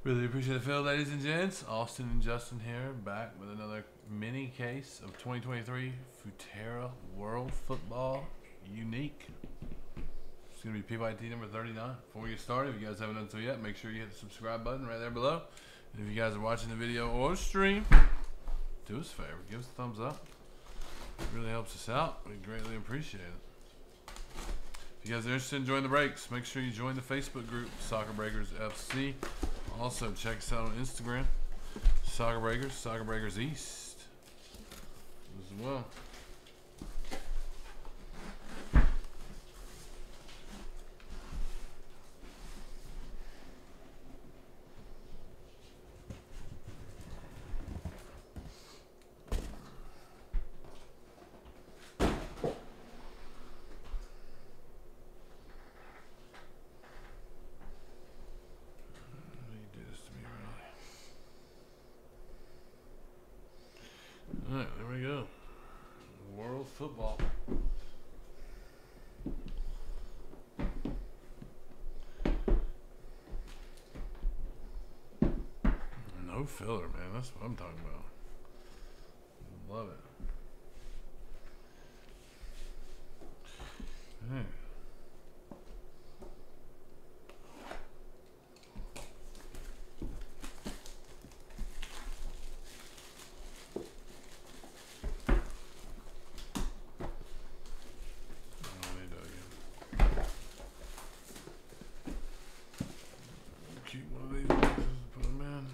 Really appreciate it, Phil, ladies and gents. Austin and Justin here, back with another mini case of 2023 Futera World Football Unique. It's going to be PYT number 39. Before we get started, if you guys haven't done so yet, make sure you hit the subscribe button right there below. And if you guys are watching the video or stream, do us a favor, give us a thumbs up. It really helps us out. We greatly appreciate it. If you guys are interested in joining the breaks, make sure you join the Facebook group, Soccer Breakers FC. Also, check us out on Instagram, Soccer Breakers East as well. Alright, there we go. World football. No filler, man. That's what I'm talking about. Love it. Alright. One of these boxes, put them in.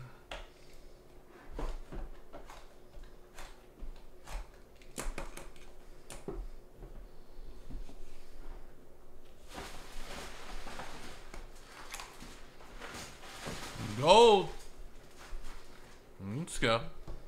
Gold. Let's go.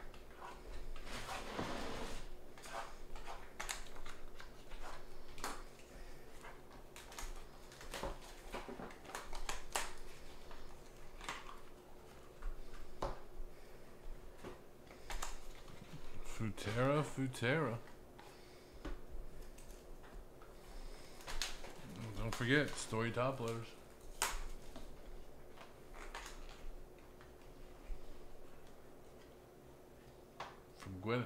Futera. Don't forget, story top loaders. From Gwyneth.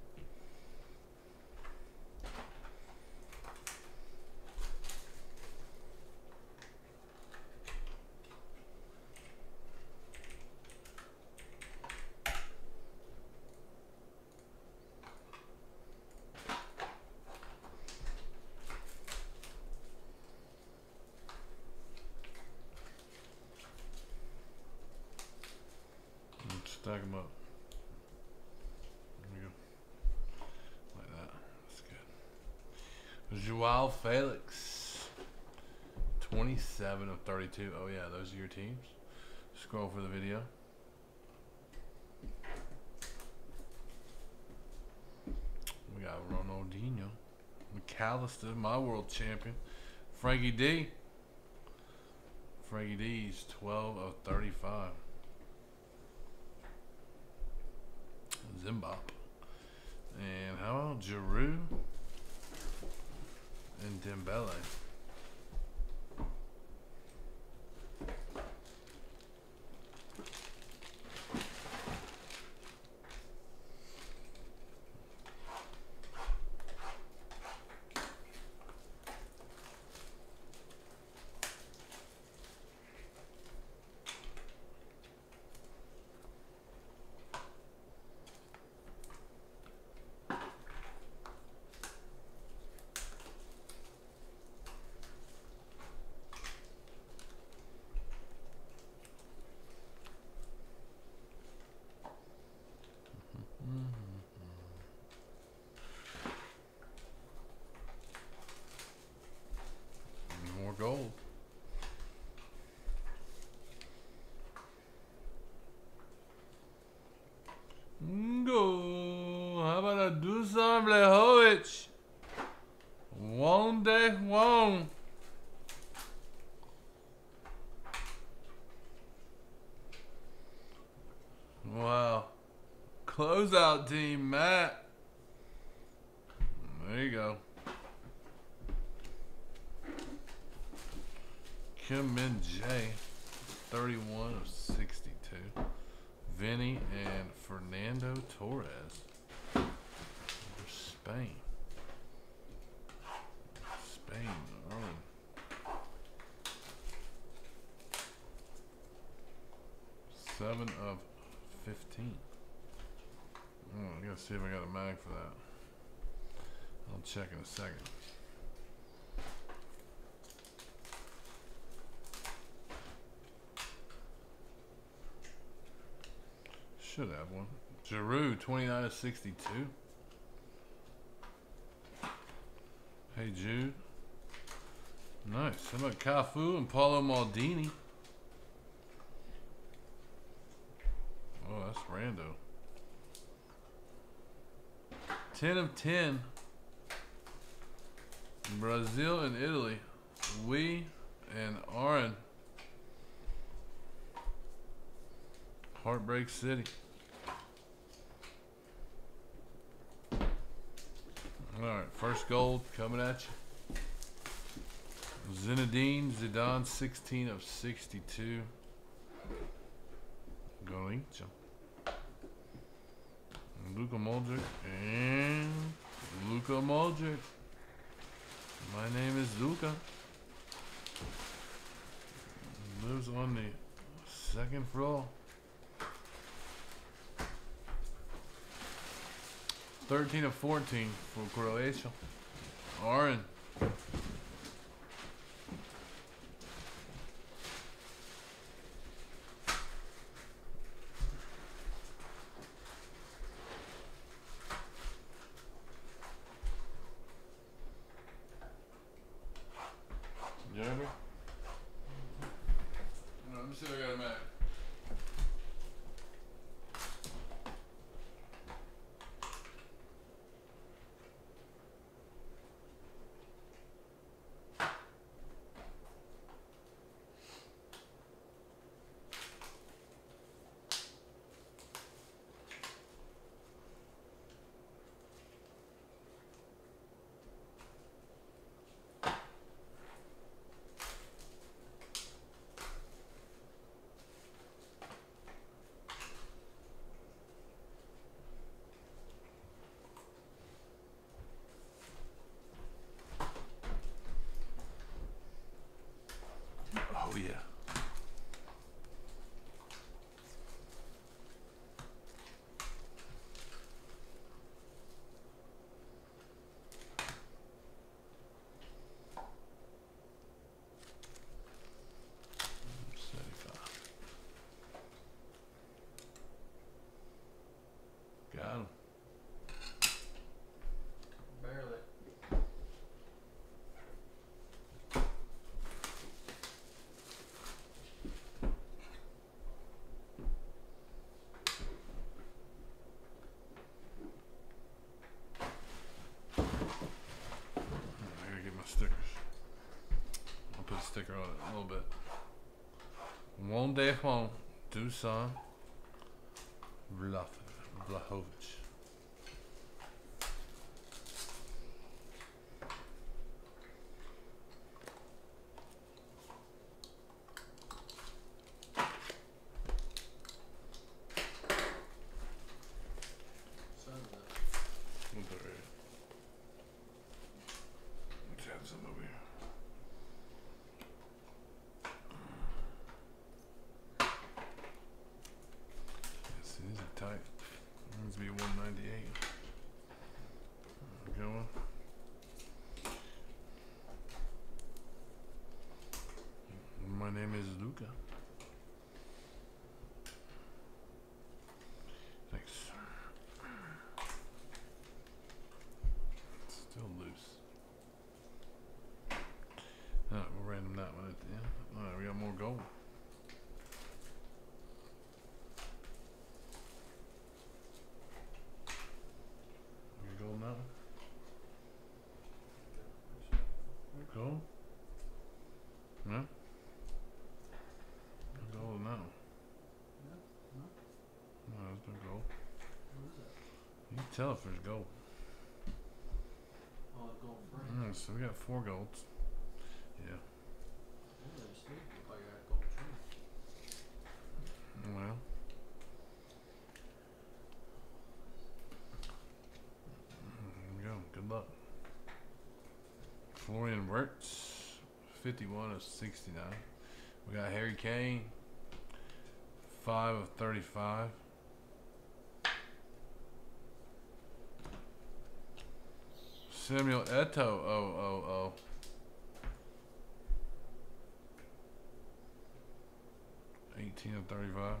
Stack them up. There we go. Like that. That's good. Joao Felix. 27 of 32. Oh yeah, those are your teams. Scroll for the video. We got Ronaldinho. McAllister, my world champion. Frankie D. Frankie D's 12 of 35. Zimbabwe. And how about Giroud and Dembele? Gold. Go. How about a Dusan Vlahovic? One day, one. Wow. Closeout team, Matt. There you go. Kim Min Jae, 31 of 62. Vinny and Fernando Torres for Spain. Spain, Ireland. Seven of 15. Oh, I gotta see if I got a mag for that. I'll check in a second. Should have one. Giroud, 29 of 62. Hey Jude. Nice. How about Cafu and Paulo Maldini? Oh, that's rando. 10 of 10. Brazil and Italy. We and Aaron. Heartbreak City. Alright, first gold coming at you. Zinedine Zidane, 16 of 62. Galincha. Luka Modric and Luka Modric. My name is Luka. Lives on the second floor. 13 of 14 for Croatia. Aaron. You remember? Let me see if I got a map. Oh yeah. Got him. Barely. I gotta get my stickers. I'll put a sticker on it a little bit. One day home, Dusan Vlahovic. Let's have some over here. Yes, these are tight. Needs to be 198. Going. My name is Luca. Thanks. Still loose. Alright, we'll random that one at the end. Alright, we got more gold. We got gold now? Gold? No? No gold now. No, there's no gold. You can tell if there's gold. Oh, gold frame. So we got 4 golds. Yeah. Oh, there's 3. Look like I got gold trim. Well. Wirtz, 51 of 69. We got Harry Kane, 5 of 35. Samuel Eto'o, 18 of 35.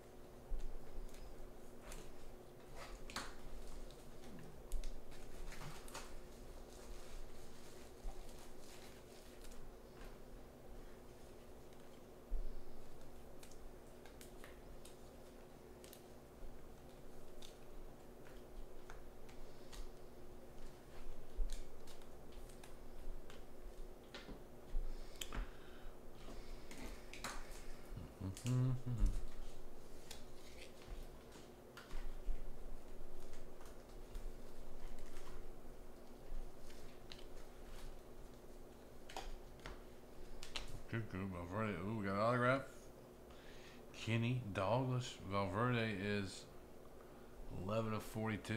Good. Valverde. Ooh, we got an autograph. Kenny Douglas. Valverde is 11 of 42.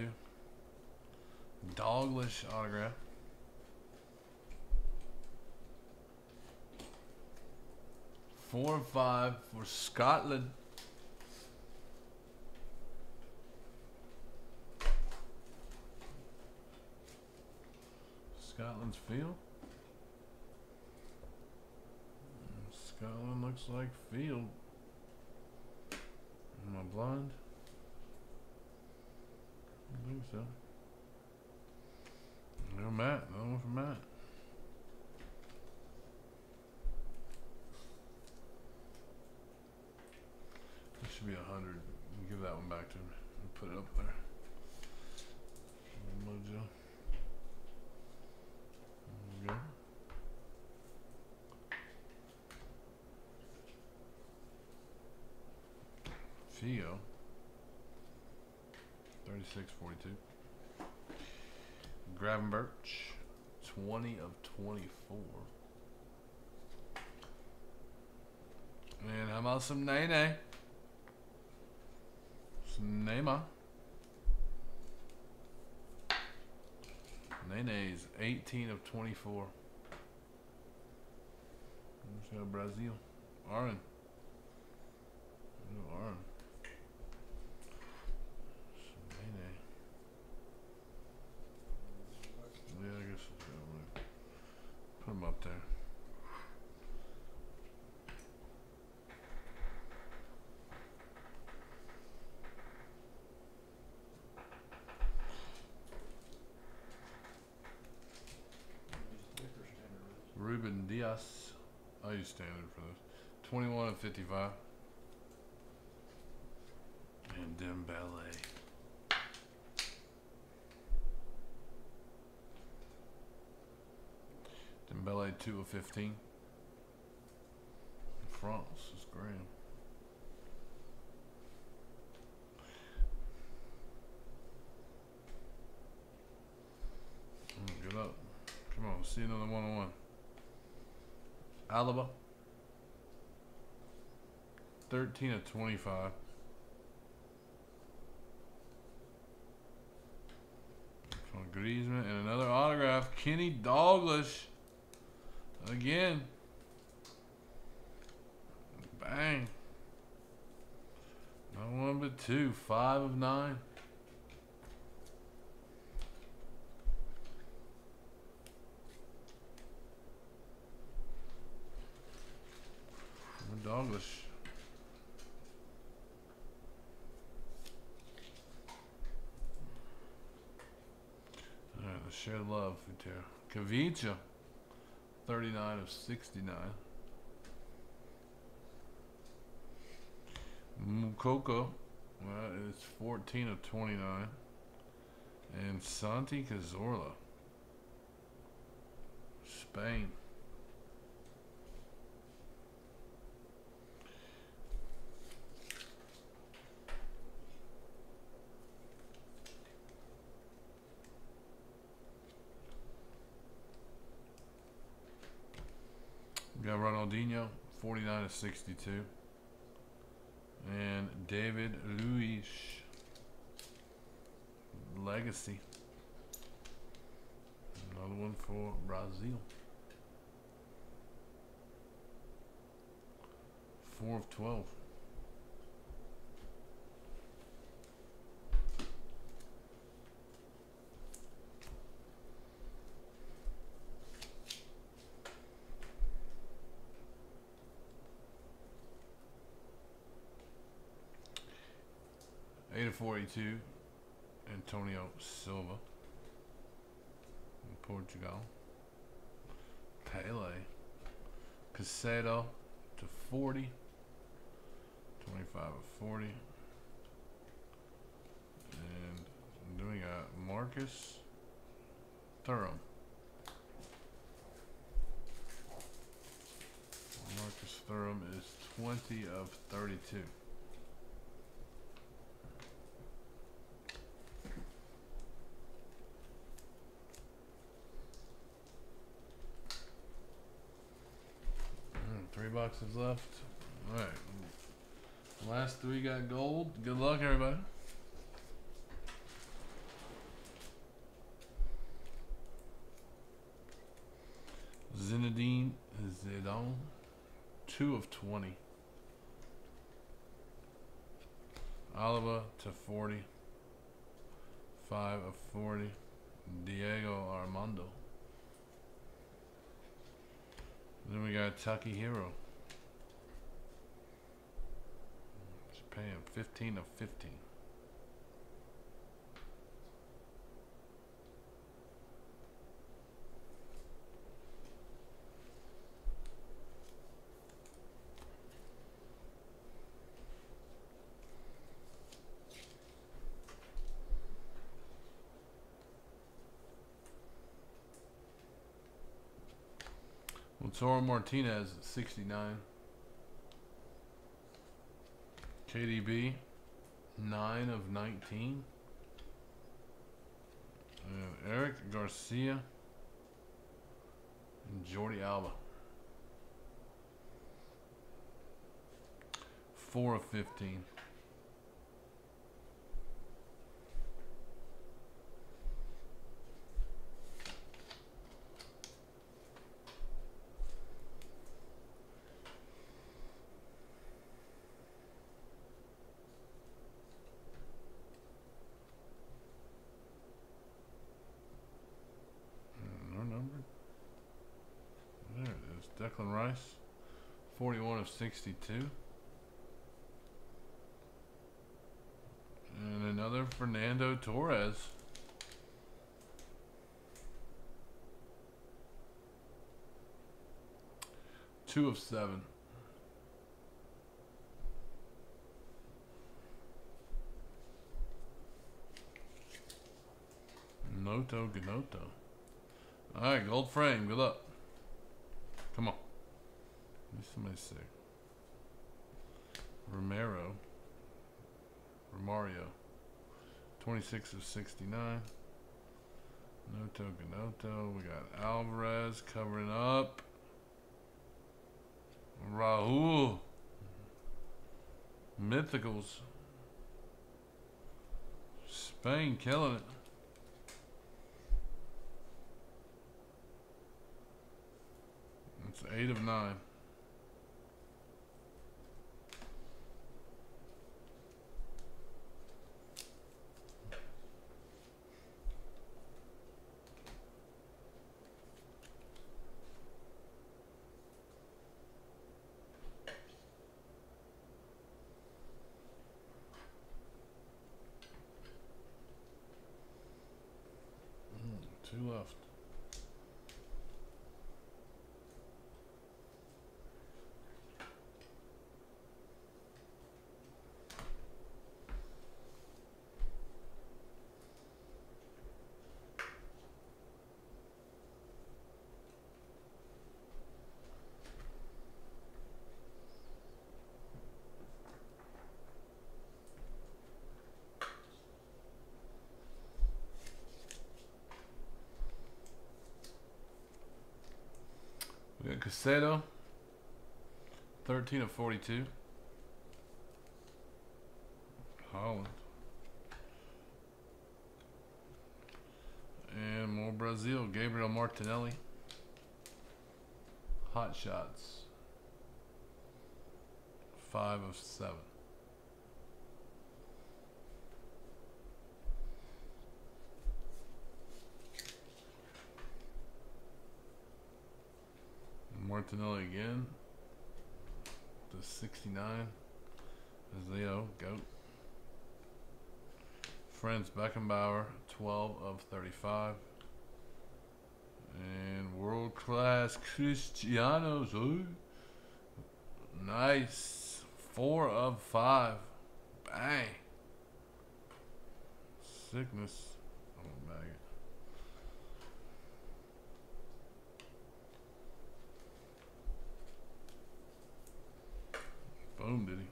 Douglas autograph. Four of 5 for Scotland. Scotland's field. Scotland looks like field. Am I blind? I think so. No Matt. No one for Matt. This should be 100. Give that one back to me and put it up there. Mojo. There we go. Theo. 36-42. Gravenberch. 20 of 24. And how about some Nene? Some Neymar. Nene's 18 of 24. Let's go Brazil. Aaron. Aaron. Yeah, I guess I'll put him up there. Ruben Diaz. I use standard for those. 21 of 55. And Dembele. Dembele 2 of 15. France is Graham. Good up. Come on, see another one-on-one. Alaba. 13 of 25. Come on, Griezmann. And another autograph. Kenny Douglas. Again. Bang. Not one but two. 5 of 9. Douglas. Alright, let's share the love, Futera. Kavicha. 39 of 69. Mukoko. That is 14 of 29. And Santi Cazorla. Spain. We got Ronaldinho, 49 of 62. And David Luiz. Legacy. Another one for Brazil. 4 of 12. Eight of 42. Antonio Silva. In Portugal. Pele. Casado to 40. 25 of 40. And then we got Marcus Thuram. Marcus Thuram is 20 of 32. Three boxes left. Alright. Last three got gold. Good luck, everybody. Zinedine Zidane. 2 of 20. Alaba to 40. 5 of 40. Diego Armando. Then we got Tucky Hero. Just paying 15 of 15. Toro Martinez at 69. KDB 9 of 19. Eric Garcia and Jordi Alba 4 of 15. Declan Rice, 41 of 62. And another Fernando Torres. Two of 7. Noto Ganoto. Alright, gold frame. Good luck. Come on. Let me see somebody sick. Romario. 26 of 69. Noto Ganoto. We got Alvarez covering up. Raul. Mythicals. Spain killing it. It's 8 of 9. Two left. We got Casado, 13 of 42. Holland. And more Brazil, Gabriel Martinelli. Hot Shots. 5 of 7. Martinelli again. To 69. As Leo, GOAT. Franz Beckenbauer, 12 of 35. And world class Cristiano. Nice. 4 of 5. Bang. Sickness. I'm gonna bag it. Boom, did he?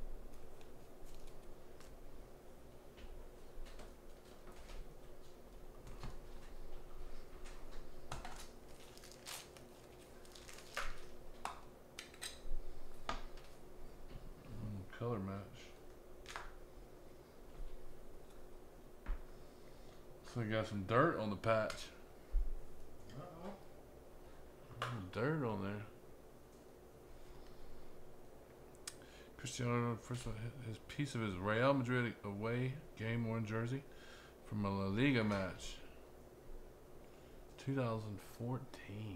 Color match. So we got some dirt on the patch. Dirt on there. Cristiano, first of all, his piece of his Real Madrid away game worn jersey from a La Liga match. 2014.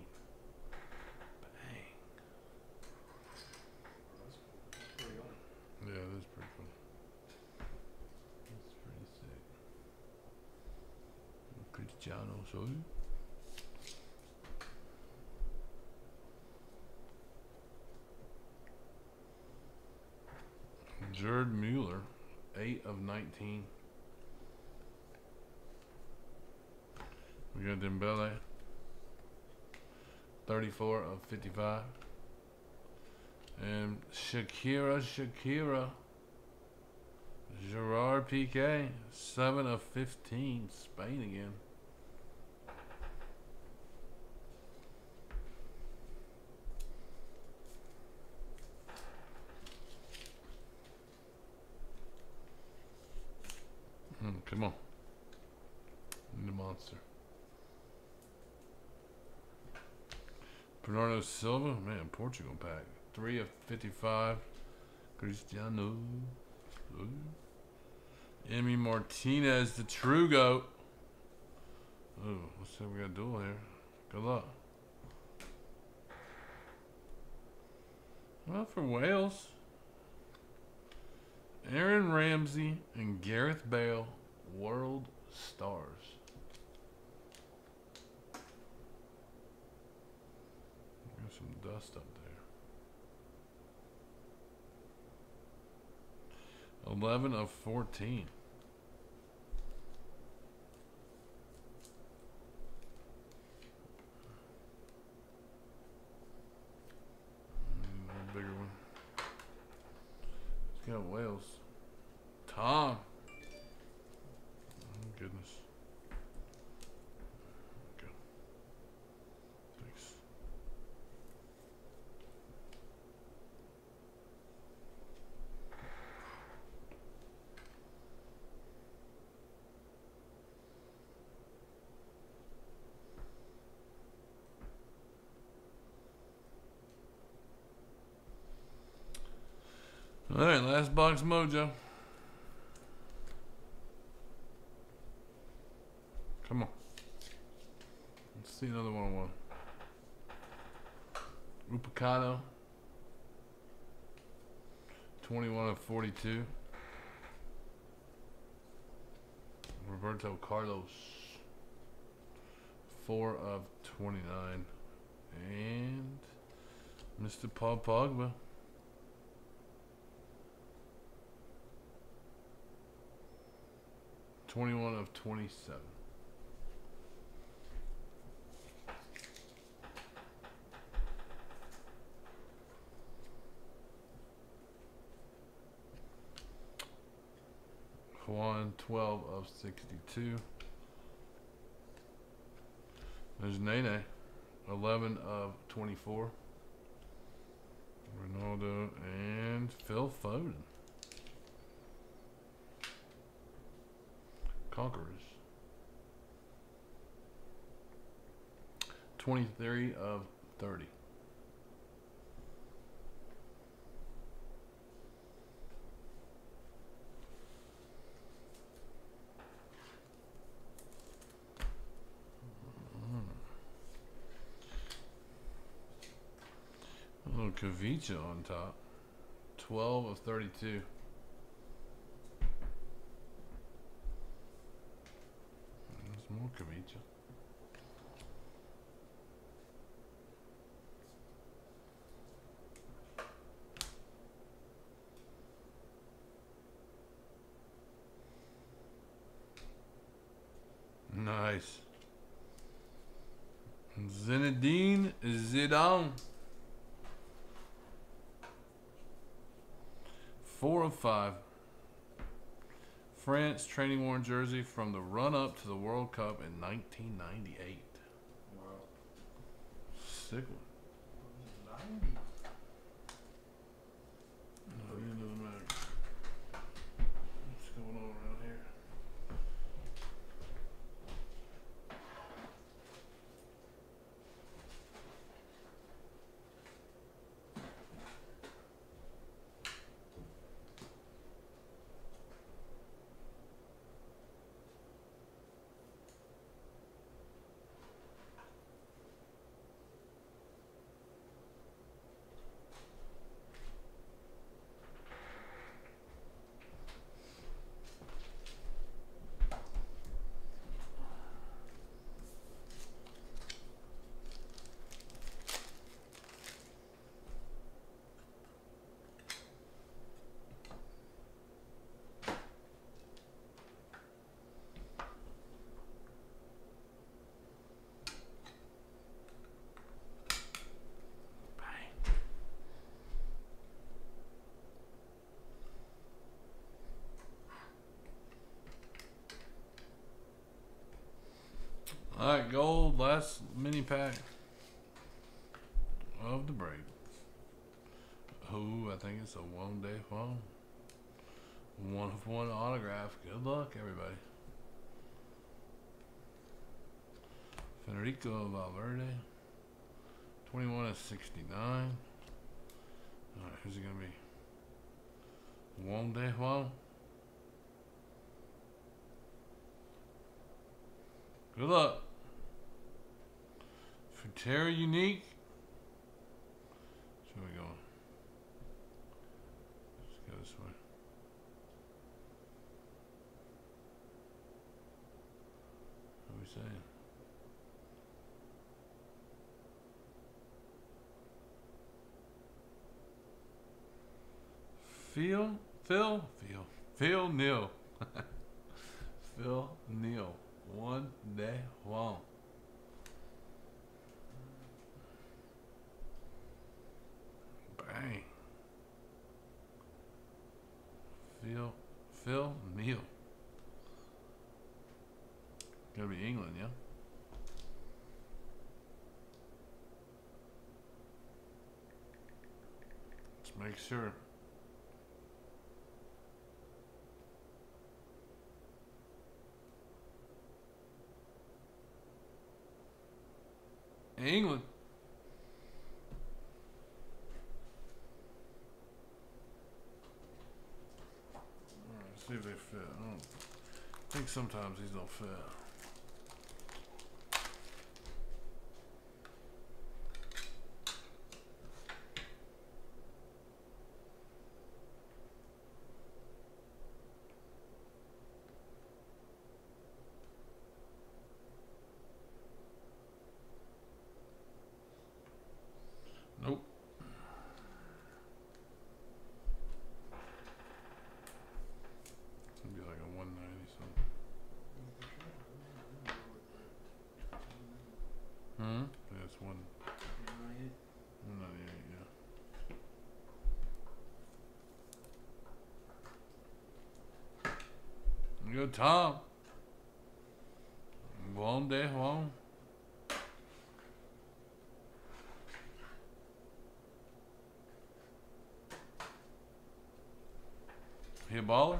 Yeah, that is pretty cool. That's pretty sick. Cristiano, so. Gerd Mueller, 8 of 19. We got Dembele, 34 of 55. And Shakira, Gerard Piqué, 7 of 15, Spain again. Come on. The monster. Bernardo Silva, man, Portugal pack. 3 of 55. Cristiano. Emi Martinez, the true GOAT. Oh, let's see, we got a duel here. Good luck. Well, for Wales, Aaron Ramsey and Gareth Bale, World Stars. Got some dust up there. 11 of 14. A bigger one. Let's go Wales. Tom. Oh, goodness. Okay. Thanks. All right, last box mojo. Come on. Let's see another 1-on-1. Upacado. 21 of 42. Roberto Carlos. 4 of 29. And Mr. Paul Pogba. 21 of 27. Juan, 12 of 62. There's Nene, 11 of 24. Ronaldo and Phil Foden. Conquerors. 23 of 30. Kavicha on top. 12 of 32. There's more Kavicha. Nice. Zinedine Zidane. 4 of 5. France training worn jersey from the run-up to the World Cup in 1998. Wow. Sick one. 90. No, it doesn't matter. What's going on around here? Alright, gold, last mini pack of the break. Oh, I think it's a one-day phone. 1 of 1 autograph. Good luck, everybody. Federico Valverde. 21 of 69. Alright, who's it going to be? One day phone. Good luck. Futera unique. Where we going? Let's go this way. What are we saying? Phil Neal. Phil Neal. One day long. Bang. Phil Neal. Gotta be England, yeah? Let's make sure. England. Alright, see if they fit. I think sometimes these don't fit. Nope. It'd be like a 190 something. Yeah, it's 198, yeah. Good Tom. One day long. He a baller?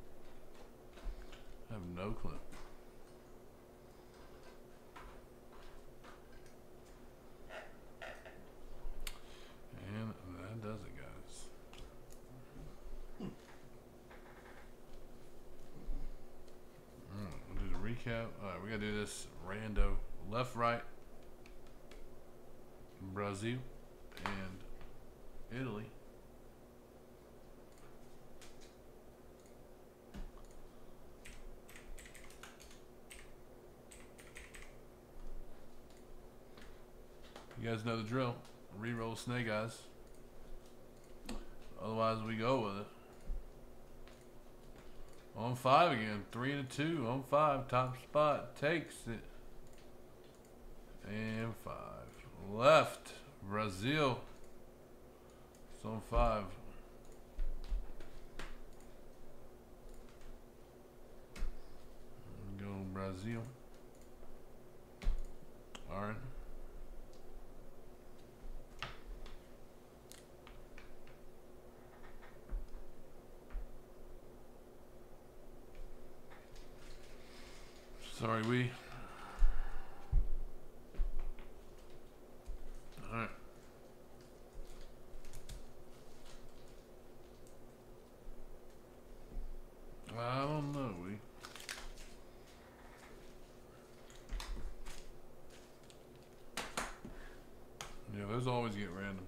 I have no clue. And that does it, guys. We'll do the recap. Alright, we gotta do this rando left, right, Brazil, and Italy. You guys know the drill. Reroll snake eyes. Otherwise, we go with it. On 5 again. 3 and a 2. On 5. Top spot. Takes it. And 5. Left. Brazil. It's on 5. Go Brazil. Alright. Sorry, we. Alright. I don't know, we. Yeah, those always get random.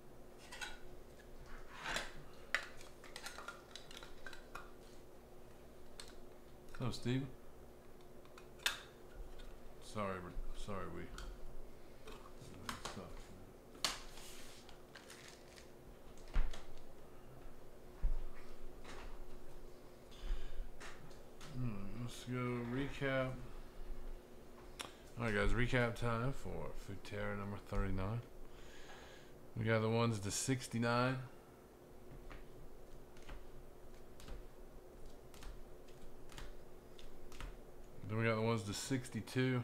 Hello, Steve. Sorry, we. Let's go recap. Alright, guys, recap time for Futera number 39. We got the ones to 69. Then we got the ones to 62.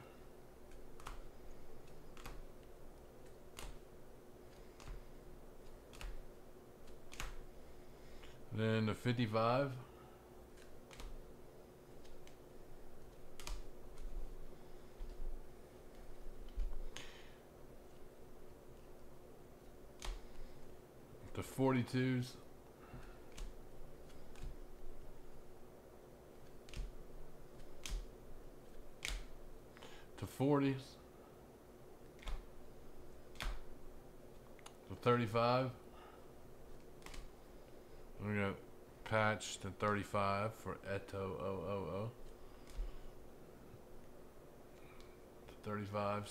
Then the 55. The 42s. The 40s. The 35. We got patch to 35 for Eto OOO. The 35s.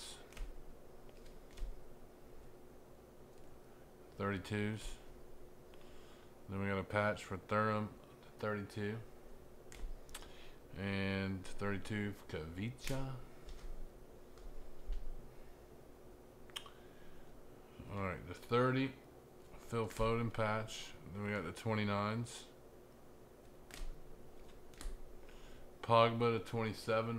32s. Then we got a patch for Thuram to 32. And 32 for Kavicha. Alright, the 30 Phil Foden patch. Then we got the 29s. Pogba to 27.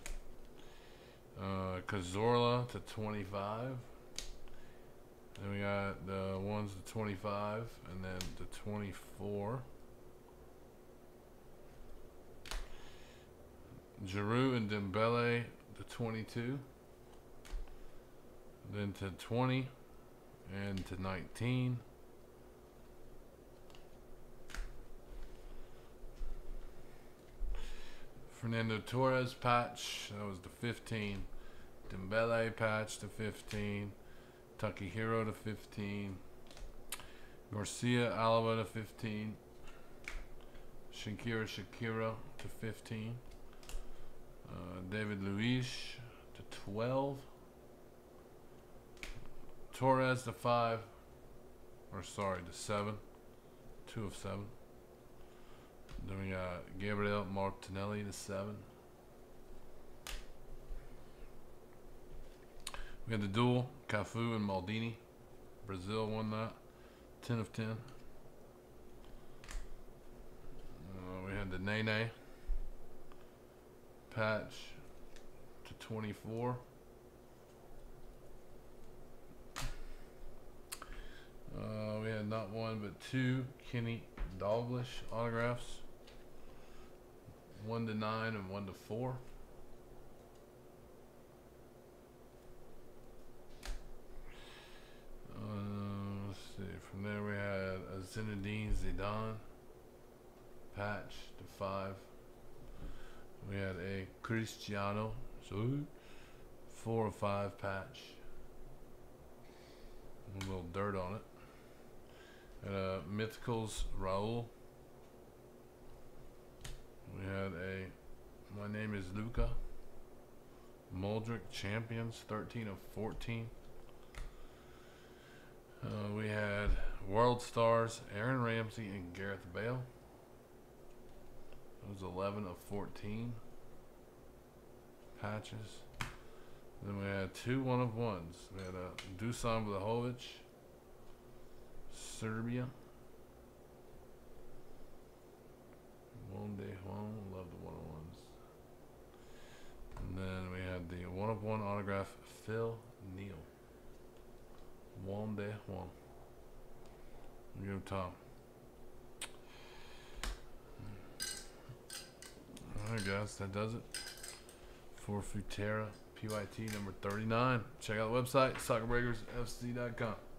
Cazorla to 25. Then we got the ones to 25 and then the 24. Giroud and Dembele to 22. Then to 20 and to 19. Fernando Torres patch, that was the 15. Dembele patch to 15. Takehiro to 15. Garcia Alaba to 15. Shakira to 15. David Luiz to 12. Torres to 5. Or sorry, to 7. 2 of 7. Then we got Gabriel Martinelli to 7. We had the duel, Cafu and Maldini. Brazil won that. 10 of 10. We had the Nene patch to 24. We had not one but 2 Kenny Dalglish autographs. 1 to 9 and 1 to 4. Let's see. From there we had a Zinedine Zidane patch to 5. We had a Cristiano 4 of 5 patch. A little dirt on it. Had Mythicals Raul. We had a My Name is Luca. Muldrick Champions, 13 of 14. We had World Stars, Aaron Ramsey and Gareth Bale. Those 11 of 14 patches. Then we had 2 1-of-1s. We had Dusan Vlahovic, Serbia. One-day Juan, love the 1-of-1s. And then we had the 1-of-1 autograph, Phil Neal. One-day Juan. There you go, Tom. Alright guys, that does it for Futera PYT number 39. Check out the website, soccerbreakersfc.com.